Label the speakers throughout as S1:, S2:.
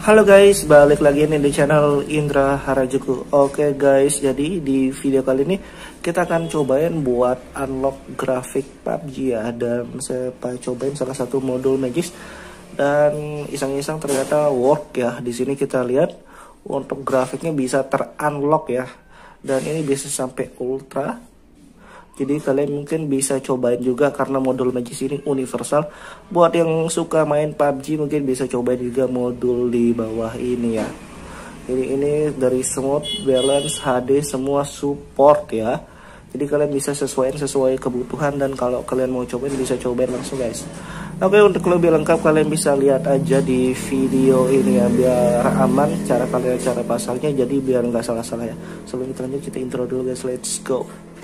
S1: Halo guys, balik lagi nih di channel Indra Harajuku. Oke guys, jadi di video kali ini kita akan cobain buat unlock grafik PUBG ya. Dan saya cobain salah satu modul Magis dan iseng-iseng ternyata work ya. Di sini kita lihat untuk grafiknya bisa terunlock ya. Dan ini bisa sampai ultra. Jadi kalian mungkin bisa cobain juga karena modul Magis ini universal. Buat yang suka main PUBG mungkin bisa cobain juga modul di bawah ini ya. Ini dari smooth, balance, HD semua support ya. Jadi kalian bisa sesuai kebutuhan, dan kalau kalian mau cobain bisa cobain langsung guys. Oke, untuk lebih lengkap kalian bisa lihat aja di video ini ya, biar aman cara pasangnya, jadi biar nggak salah-salah ya. Sebelum kita lanjut, kita intro dulu guys, let's go.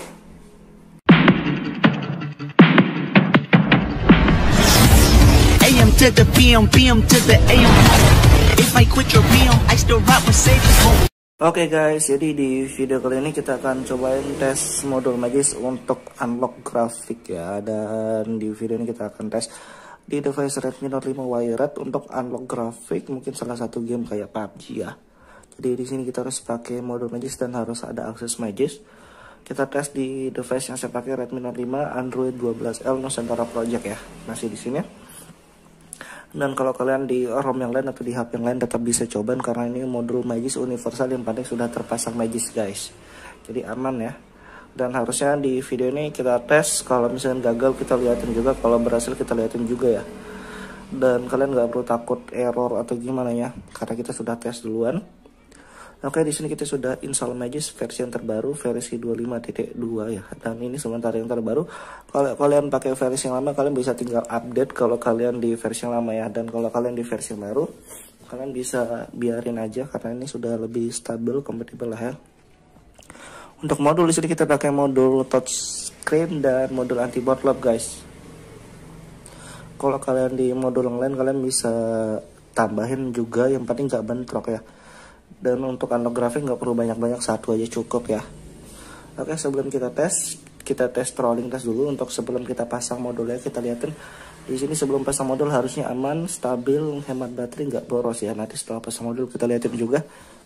S2: To the PM to the AM. If I quit your PM, I still rock with Saviors.
S1: Oke guys, jadi di video kali ini kita akan cobain tes modul Magis untuk unlock grafik ya. Dan di video ini kita akan tes di device Redmi Note 5 Wired untuk unlock grafik, mungkin salah satu game kayak PUBG ya. Jadi di sini kita harus pakai modul Magis dan harus ada akses Magis. Kita tes di device yang saya pakai, Redmi Note 5 Android 12L Nusantara Project ya. Masih di sini. Dan kalau kalian di ROM yang lain atau di HP yang lain tetap bisa cobain karena ini modul Magis universal, yang penting sudah terpasang Magis guys. Jadi aman ya. Dan harusnya di video ini kita tes, kalau misalnya gagal kita liatin juga, kalau berhasil kita liatin juga ya. Dan kalian nggak perlu takut error atau gimana ya, karena kita sudah tes duluan. Oke, di sini kita sudah install Magis versi yang terbaru, versi 25.2 ya. Dan ini sementara yang terbaru. Kalau kalian pakai versi yang lama, kalian bisa tinggal update kalau kalian di versi yang lama ya. Dan kalau kalian di versi yang baru, kalian bisa biarin aja karena ini sudah lebih stabil, kompatibel lah ya. Untuk modul di sini kita pakai modul touchscreen dan modul anti botlop guys. Kalau kalian di modul yang lain, kalian bisa tambahin juga, yang penting nggak bentrok ya. Dan untuk unlock grafik nggak perlu banyak-banyak, satu aja cukup ya. Oke, sebelum kita tes trolling test dulu. Untuk sebelum kita pasang modulnya, kita lihatin di sini sebelum pasang modul harusnya aman, stabil, hemat baterai, nggak boros ya. Nanti setelah pasang modul kita lihatin juga.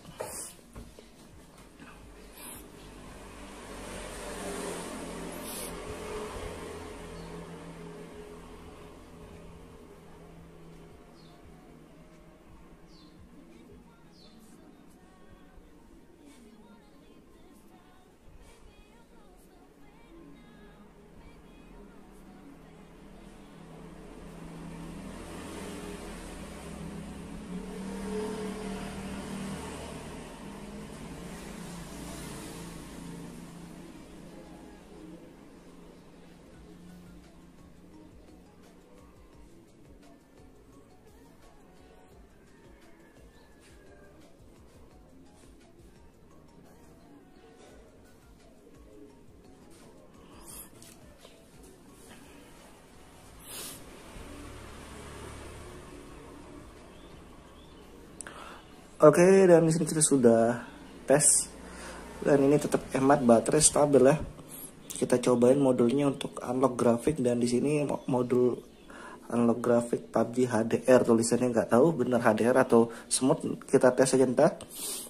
S1: Oke, dan di sini kita sudah tes, dan ini tetap hemat baterai, stabil ya. Kita cobain modulnya untuk unlock grafik, dan di sini modul unlock grafik PUBG HDR, tulisannya nggak tahu bener HDR atau smooth, kita tes aja ntar.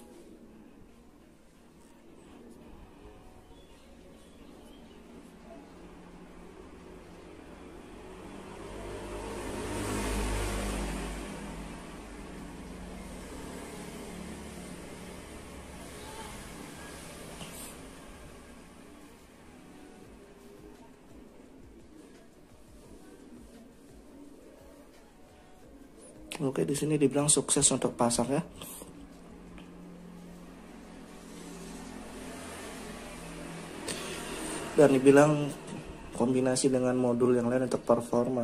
S1: Oke, di sini dibilang sukses untuk pasang ya. Dan dibilang kombinasi dengan modul yang lain untuk performa.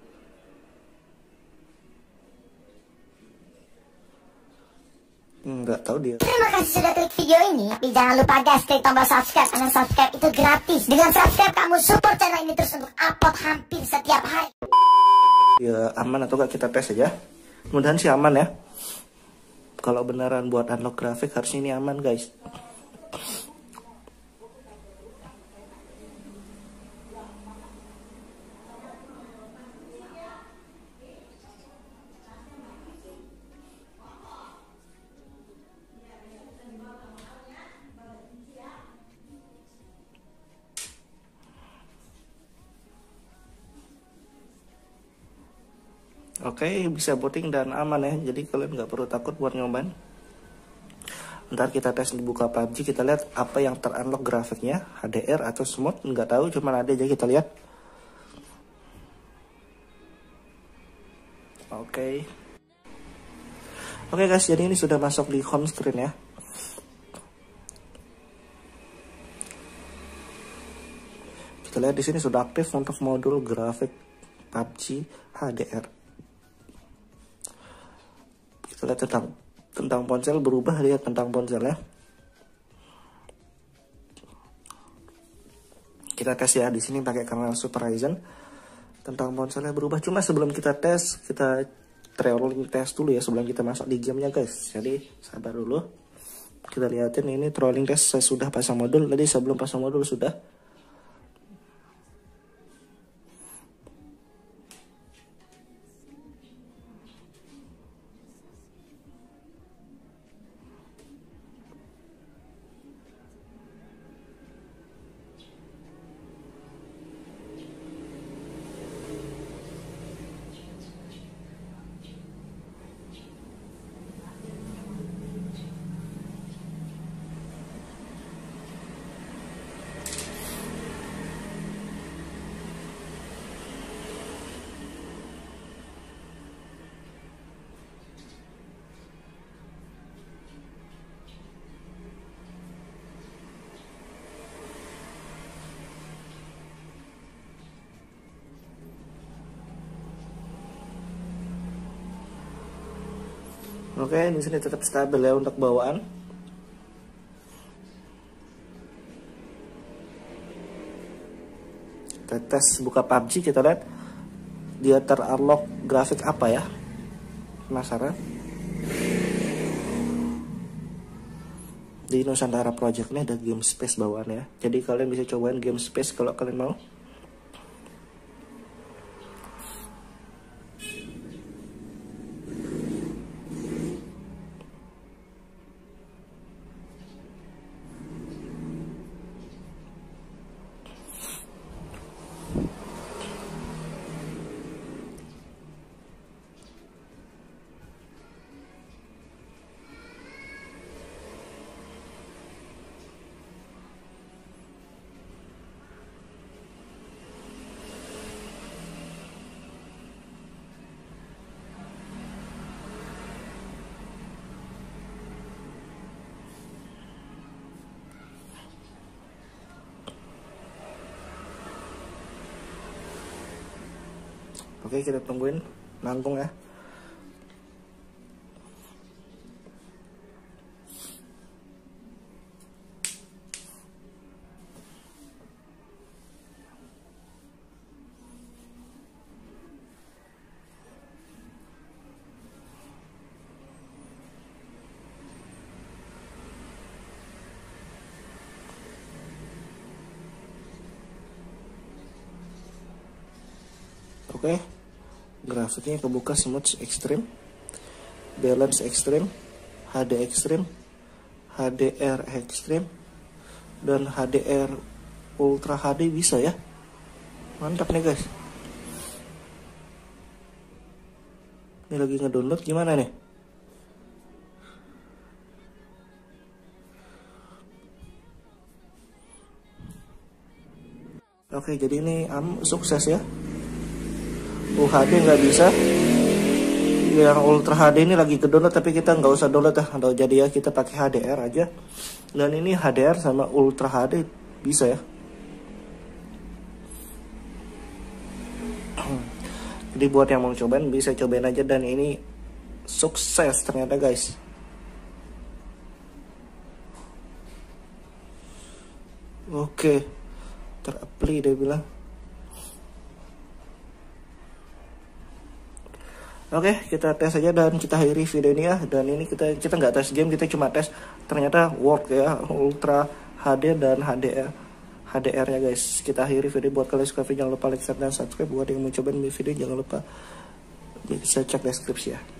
S1: Nggak tahu dia.
S3: Terima kasih sudah klik video ini. Tapi jangan lupa guys, klik tombol subscribe. Karena subscribe itu gratis. Dengan subscribe kamu support channel ini terus untuk upload hampir setiap hari.
S1: Ya aman atau enggak, kita tes aja. Mudah-mudahan sih aman ya. Kalau beneran buat unlock grafik harusnya ini aman guys. Oke, bisa booting dan aman ya, jadi kalian nggak perlu takut buat nyobain. Ntar kita tes dibuka PUBG, kita lihat apa yang terunlock grafiknya, HDR atau smooth, nggak tahu, cuman ada aja, kita lihat. Oke guys, jadi ini sudah masuk di home screen ya. Kita lihat di sini sudah aktif untuk modul grafik PUBG HDR. Kita lihat tentang ponsel, berubah, lihat tentang ponsel ya. Kita tes ya di sini pakai Kernel Super Ryzen. Tentang ponselnya berubah, cuma sebelum kita tes, kita trolling test dulu ya sebelum kita masuk di gamenya guys. Jadi sabar dulu. Kita lihatin ini trolling test, saya sudah pasang modul. Tadi sebelum pasang modul sudah. Oke, di sini tetap stabil ya untuk bawaan. Kita tes buka PUBG, kita lihat dia terunlock grafik apa ya. Penasaran? Di Nusantara Project ini ada game space bawaan ya. Jadi kalian bisa cobain game space kalau kalian mau. Oke, kita tungguin nanggung ya. Oke, grafiknya kebuka smooth ekstrim, balance ekstrim, HD ekstrim, HDR ekstrim, dan HDR Ultra HD bisa ya. Mantap nih guys. Ini lagi ngedownload, gimana nih? Oke, jadi ini sukses ya. UHD nggak bisa, yang Ultra HD ini lagi ke download, tapi kita nggak usah download ya, atau jadi ya kita pakai HDR aja. Dan ini HDR sama Ultra HD bisa ya. Jadi buat yang mau cobain bisa cobain aja, dan ini sukses ternyata guys. Oke, terapply dia bilang. Oke, kita tes aja dan kita akhiri video ini ya. Dan ini kita nggak tes game, kita cuma tes ternyata work ya, Ultra HD dan HDR-nya guys. Kita akhiri video. Buat kalian suka video jangan lupa like, share, dan subscribe. Buat yang mau cobain video jangan lupa bisa cek deskripsi ya.